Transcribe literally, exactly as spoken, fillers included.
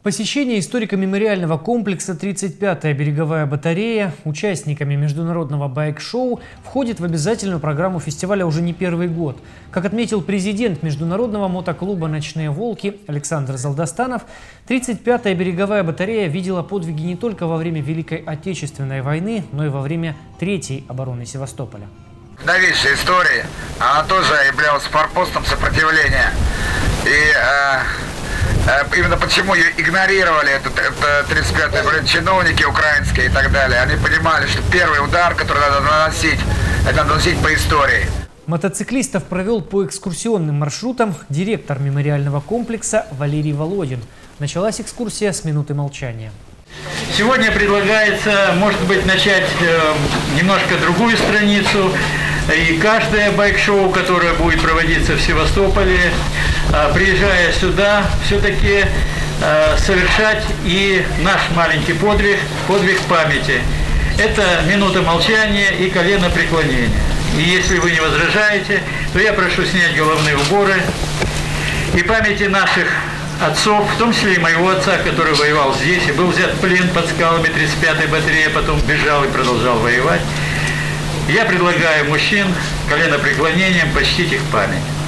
Посещение историко-мемориального комплекса «тридцать пятая береговая батарея» участниками международного байк-шоу входит в обязательную программу фестиваля уже не первый год. Как отметил президент международного мотоклуба «Ночные волки» Александр Залдостанов, тридцать пятая береговая батарея видела подвиги не только во время Великой Отечественной войны, но и во время Третьей обороны Севастополя. Новейшая история, она тоже являлась форпостом сопротивления. И э, именно почему ее игнорировали, это, это тридцать пятая, чиновники украинские и так далее. Они понимали, что первый удар, который надо наносить, это надо наносить по истории. Мотоциклистов провел по экскурсионным маршрутам директор мемориального комплекса Валерий Володин. Началась экскурсия с минуты молчания. Сегодня предлагается, может быть, начать э, немножко другую страницу. И каждое байк-шоу, которое будет проводиться в Севастополе, э, приезжая сюда, все-таки э, совершать и наш маленький подвиг, подвиг памяти. Это минута молчания и коленопреклонения. И если вы не возражаете, то я прошу снять головные уборы и памяти наших отцов, в том числе и моего отца, который воевал здесь и был взят в плен под скалами тридцать пятой батареи, потом бежал и продолжал воевать. Я предлагаю мужчин коленопреклонением почтить их память.